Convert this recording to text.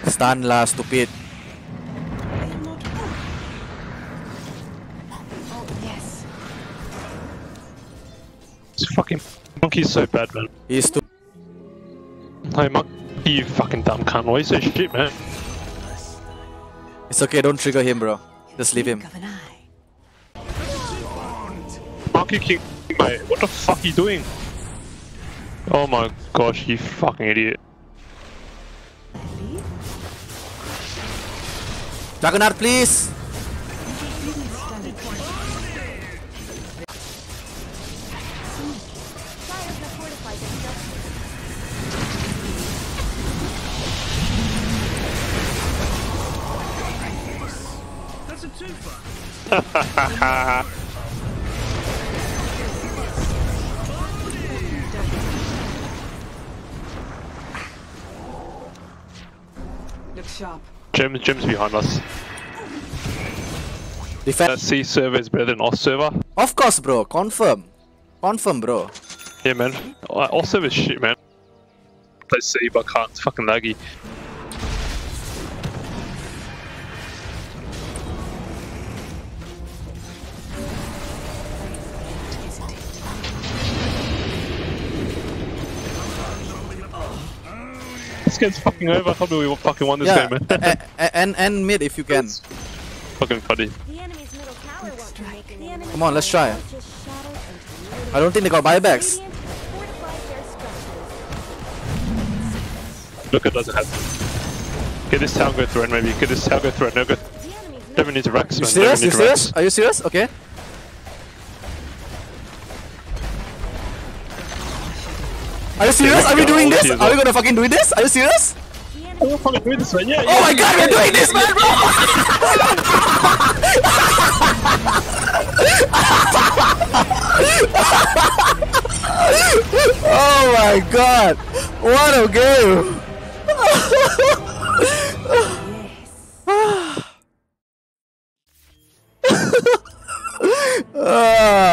Stun lah, stupid. This fucking monkey's so bad, man. He's too. Hey, monkey, you fucking dumb cunt. Why are you so shit, man? It's okay, don't trigger him, bro. Just leave him. Monkey King, mate. What the fuck are you doing? Oh my gosh, you fucking idiot. Juggernaut, please! That's a twofer. Look sharp. Gems behind us. Defend. C server is better than OS server. Of course, bro. Confirm. Confirm, bro. Yeah, man. OS server is shit, man. Play C, but can't. It's fucking laggy. This game's fucking over. I thought we fucking won this game, man. and mid if you can. Fucking funny. Come on, let's try. I don't think they got buybacks. Look, it doesn't have. Get this town go through it, maybe. Get this town go through it. No good. Devin needs racks, You man. serious? Devin You needs serious? racks. Are you serious? Okay. Are you serious? Are we doing this? Are we gonna fucking do this? Are you serious? Oh, we're fucking doing this, man. Yeah, Oh my god, we're doing this, man, bro! Oh my god! What a game! Ah.